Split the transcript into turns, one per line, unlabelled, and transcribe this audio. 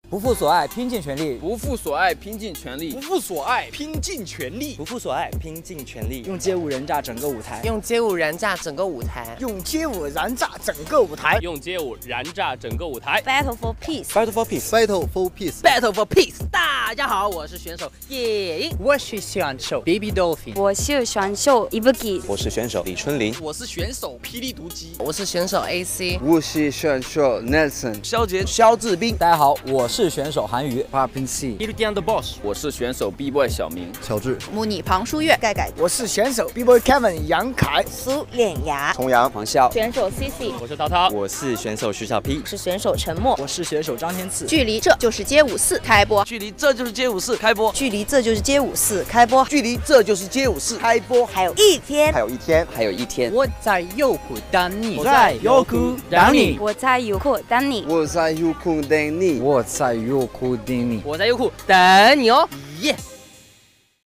不负所爱，拼尽全力；
不负所爱，拼尽全力；
不负所爱，拼尽全力；
不负所爱，拼尽全力。
用街舞人炸整个舞台，
用街舞燃炸整个舞台，
用街舞燃炸整个舞台，
用街舞燃炸整个舞台。
Battle for peace，
Battle for peace，
Battle for peace，
Battle for peace。大家好，我是选手叶英，
我是选手 Baby Dolphin，
我是选手 Ibuki，
我是选手李春林，
我是选手霹雳毒鸡，
我是选手 AC，
我是选手 Nelson，
肖杰、
肖志斌。大家好，我是选手韩宇
Popping C，
the Boss， 我是选手 B-boy 小明，
乔治、
木拟庞书月盖盖，
我是选手 B-boy Kevin 杨凯，
苏脸牙，
重阳、
黄笑，
选手 CC，
我是涛涛，
我是选手徐小 P，
我是选手陈默，
我是选手张天赐。
距离这就是街舞4开播，
距离这就是街舞4开播，
距离这就是街舞4开播，
距离这就是街舞4开播，
还有一天，
还有一天，
还有一天。
我在优酷等你，
我在优酷等你，
我在优酷等你，
我在优酷等你，
我在优酷等你，
我在优酷等你哦，耶！